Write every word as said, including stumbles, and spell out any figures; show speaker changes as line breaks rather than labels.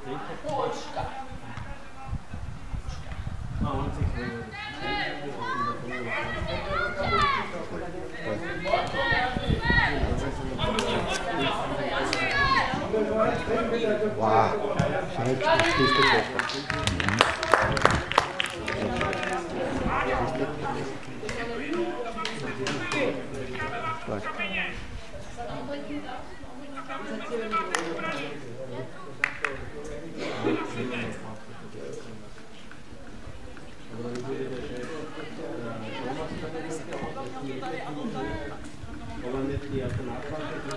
Wow, schräg, das ist nicht der
Aber nicht die Alternative.